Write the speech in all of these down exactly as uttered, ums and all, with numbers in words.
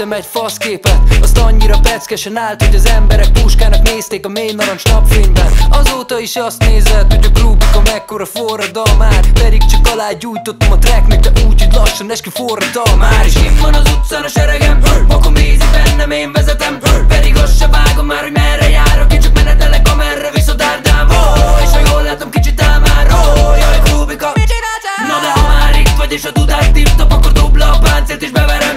küldtem egy faszképet, azt annyira peckesen állt, hogy az emberek puskának nézték a mély narancs napfényben. Azóta is azt nézed, hogy a klubika mekkora forradal már, pedig csak alá gyújtottam a tracknek, de úgy, hogy lassan eskü forradal már. És én van az utcán a seregem, vakom mézi bennem, én vezetem, pedig azt se vágom már, hogy merre járok, én csak menetelek, amerre visz a dárdám. Oh, és ha jól látom, kicsit áll már, oh, jaj, klubika, mit csináltál? Na de ha már itt vagy és a tudást tipptap, akkor dobd le a páncélt és beverem.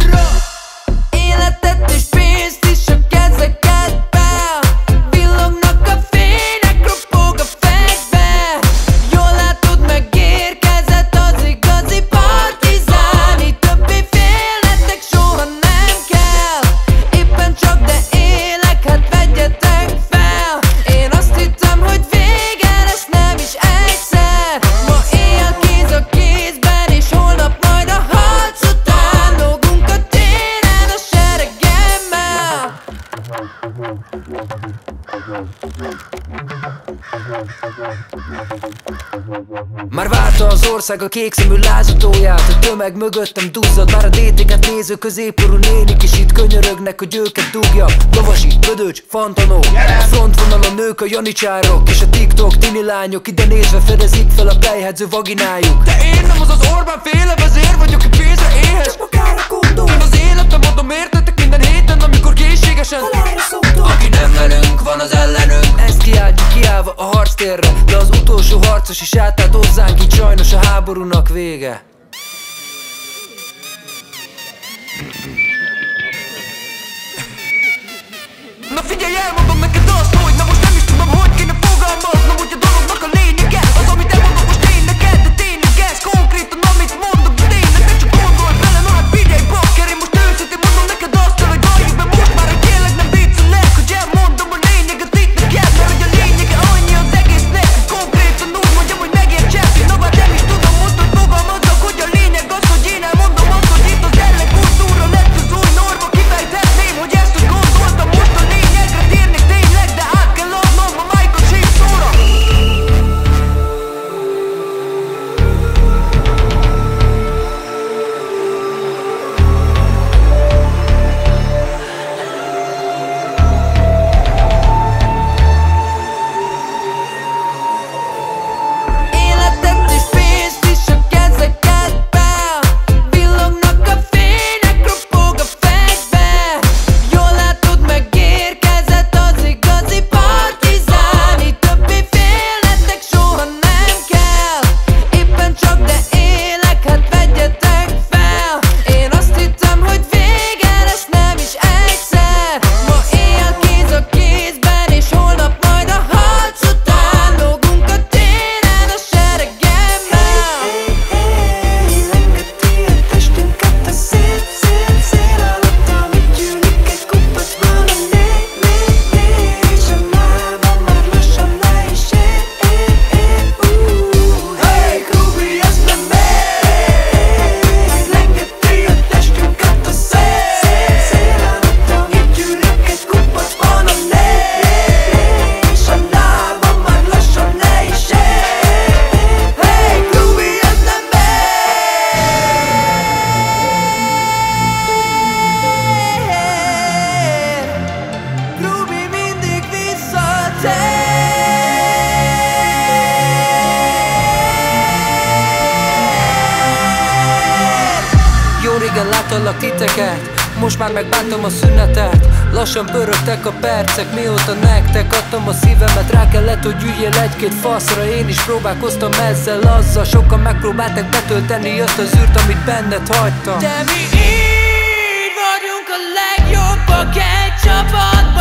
Életet és pénzt is a kezekedbe, villognak a fények, ropog a fegyver. Jól látod, megérkezett az igazi partizán, így többé félnetek soha nem kell. Éppen csak de élek, hát vegyetek fel. Én azt hittem, hogy vége lesz, nem is egyszer. Ma éjjel kéz a kézben, és holnap majd a harc után lógunk a téren a seregemmel. Már várta az ország a kékszemű lázatóját, a tömeg mögöttem duzzad. Már a dé té-ket néző középkorú nénik is itt könyörögnek, hogy őket dugja. Lovasi, Bödöcs, Fantanó, frontvonal a nők, a janicsárok és a TikTok tini lányok, ide nézve fedezik fel a pejhedző vaginájuk. De én nem az az Orbán féle vezér vagyok, aki pénzre éhes, Csak magára gondol, én az életem adom, értetek minden héten, amikor készségesen. halára szoktam. Aki nem velünk van, az ellenünk. Ezt kiáltjuk kiállva a harctérre, de az utolsó harcos is átállt hozzánk, így sajnos a háborúnak vége. Na figyelj, elmondom neked azt, hogy na most nem is tudom, hogy kéne fogalmaznom, hogy a dolognak a lényege az, amit elmondok most én neked, de tényleg ez konkrétan, amit mondok, de tényleg ne csak gondolj bele. No hát figyelj bakker, én most őszintén mondom neked azt, hogy valljuk be most már, hogy tényleg nem viccelek, hogy elmondom a lényeget itt neked, mert hogy a lényege annyi az egésznek, hogy konkrétan úgy mondjam, hogy megértsek. Na hát nem is tudom most, hogy fogalmazzak, hogy a lényeg az, hogy én elmondom azt, hogy itt az ellenkultúra lett az új norma. Kifejthetném, hogy ezt úgy gondoltam, most a lényegre térnék tényleg, de át kell adnom a mic-ot sípszóra. Életet és pénzt is a kezekedbe, villognak a fények, ropog a fegyver. Jól látod, megérkezett az igazi partizán, így többé félnetek soha nem kell. Éppen csak de élek, hát vegyetek fel. Én azt hittem, hogy vége lesz, nem is egyszer. Ma éjjel kéz a kézben, és holnap majd a harc után lógunk a téren a seregemmel. Lengeti a testünket a szél, szél, szél alatt, amit gyűlik egy kupacban a négy, négy, négy, és a lábam már lassan le is ér, ér, ér. Hey, Krubi, ez nem megy. Lengeti a testünket a szél, szél, szél alatt, amit gyűlik egy kupacban a négy, és a lábam már lassan le is ér. Hey, Krubi, ez nem megy. Krubi mindig visszatér. Jó régen láttalak titeket, most már megbántam a szünetet. Lassan pörögtek a percek, mióta nektek adtam a szívemet. Rá kellett, hogy üljél egy-két faszra, én is próbálkoztam ezzel, azzal. Sokan megpróbáltak betölteni azt az űrt, amit benned hagytam. De mi így vagyunk a legjobbak egy csapatban.